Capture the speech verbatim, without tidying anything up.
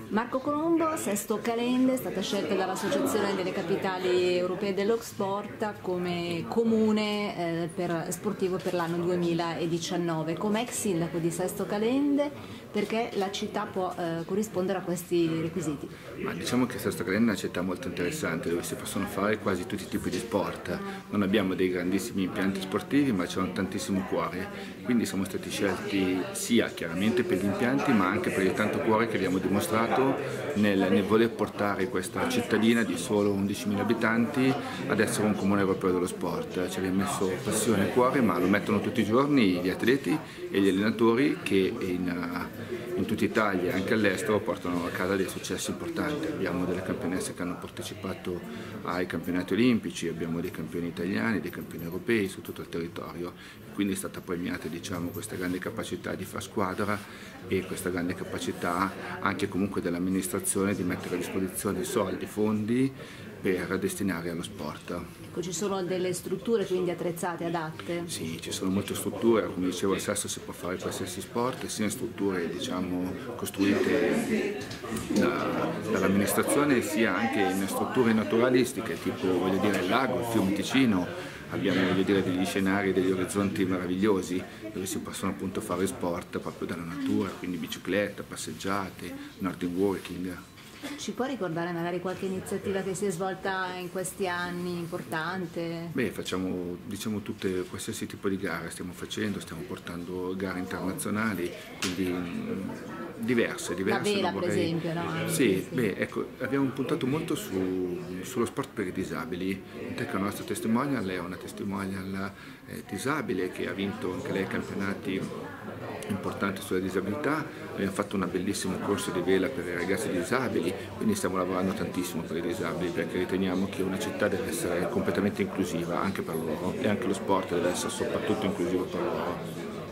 Marco Colombo, Sesto Calende, è stata scelta dall'Associazione delle Capitali Europee dello Sport come comune eh, per, sportivo per l'anno duemiladiciannove. Come ex sindaco di Sesto Calende, perché la città può eh, corrispondere a questi requisiti? Ma diciamo che Sesto Calende è una città molto interessante dove si possono fare quasi tutti i tipi di sport. Non abbiamo dei grandissimi impianti sportivi, ma c'è un tantissimo cuore, quindi siamo stati scelti sia chiaramente per gli impianti ma anche per il tanto cuore che abbiamo dimostrato nel, nel voler portare questa cittadina di solo undicimila abitanti ad essere un comune europeo dello sport. Ci abbiamo messo passione e cuore, ma lo mettono tutti i giorni gli atleti e gli allenatori che in, in tutta Italia e anche all'estero portano a casa dei successi importanti. Abbiamo delle campionesse che hanno partecipato ai campionati olimpici, abbiamo dei campioni italiani, dei campioni europei su tutto il territorio, quindi è stata premiata, diciamo, questa grande capacità di far squadra e questa grande capacità anche comunque dell'amministrazione di mettere a disposizione soldi, fondi per destinare allo sport. Ecco, ci sono delle strutture quindi attrezzate, adatte? Sì, ci sono molte strutture, come dicevo al Sesto si può fare qualsiasi sport, sia in strutture diciamo, costruite da, dall'amministrazione sia anche in strutture naturalistiche, tipo voglio dire, il lago, il fiume Ticino. Abbiamo voglio dire, degli scenari, degli orizzonti meravigliosi dove si possono appunto fare sport proprio dalla natura, quindi bicicletta, passeggiate, nordic walking. Ci può ricordare magari qualche iniziativa che si è svolta in questi anni importante? Beh, facciamo diciamo tutte, qualsiasi tipo di gare stiamo facendo, stiamo portando gare internazionali, quindi mh, diverse, diverse. La vela vorrei... per esempio, no? Sì, sì. Beh, ecco, abbiamo puntato molto su, sullo sport per i disabili, che la nostra testimonial è una testimonial eh, disabile che ha vinto anche lei campionati importanti sulla disabilità. Abbiamo fatto un bellissimo corso di vela per i ragazzi disabili, quindi stiamo lavorando tantissimo per i disabili perché riteniamo che una città deve essere completamente inclusiva anche per loro e anche lo sport deve essere soprattutto inclusivo per loro.